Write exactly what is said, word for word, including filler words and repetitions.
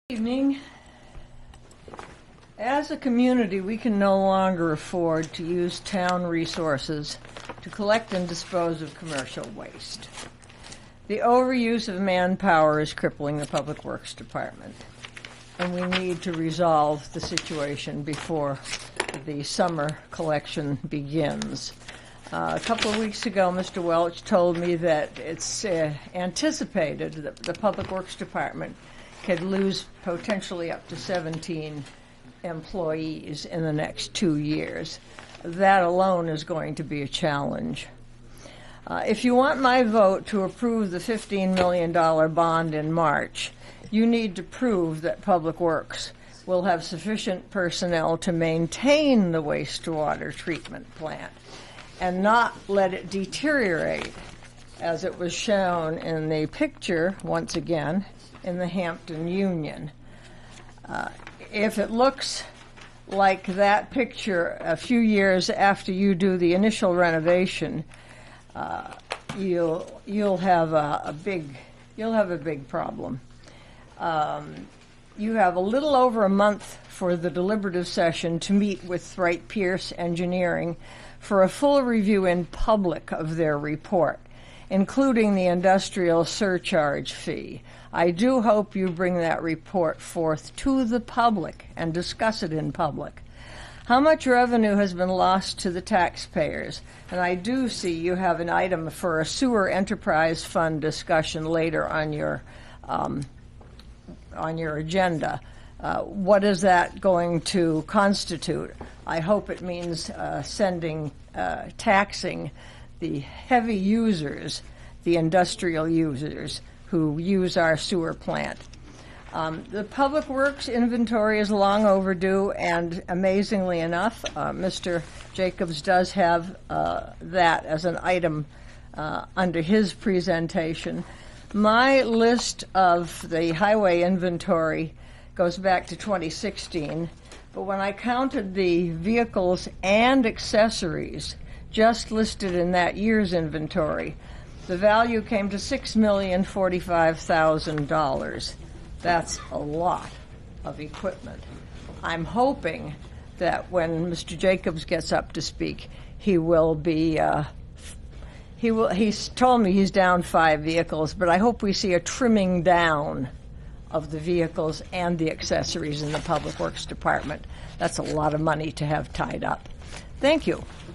Evening. As a community, we can no longer afford to use town resources to collect and dispose of commercial waste. The overuse of manpower is crippling the Public Works Department, and we need to resolve the situation before the summer collection begins. Uh, a couple of weeks ago, Mister Welch told me that it's uh, anticipated that the Public Works Department could lose potentially up to seventeen employees in the next two years. That alone is going to be a challenge. Uh, if you want my vote to approve the fifteen million dollars bond in March, you need to prove that Public Works will have sufficient personnel to maintain the wastewater treatment plant and not let it deteriorate, as it was shown in the picture, once again, in the Hampton Union. Uh, if it looks like that picture a few years after you do the initial renovation, uh, you'll you'll have a, a big you'll have a big problem. Um, you have a little over a month for the deliberative session to meet with Wright Pierce Engineering for a full review in public of their report, including the industrial surcharge fee. I do hope you bring that report forth to the public and discuss it in public. How much revenue has been lost to the taxpayers? And I do see you have an item for a sewer enterprise fund discussion later on your um, on your agenda. Uh, what is that going to constitute? I hope it means uh, sending, uh, taxing the heavy users, the industrial users who use our sewer plant. Um, the Public Works inventory is long overdue, and amazingly enough, uh, Mister Jacobs does have uh, that as an item uh, under his presentation. My list of the highway inventory goes back to twenty sixteen, but when I counted the vehicles and accessories just listed in that year's inventory, the value came to six million forty-five thousand dollars. That's a lot of equipment. I'm hoping that when Mister Jacobs gets up to speak, he will be, uh, he will, he's told me he's down five vehicles, but I hope we see a trimming down of the vehicles and the accessories in the Public Works Department. That's a lot of money to have tied up. Thank you.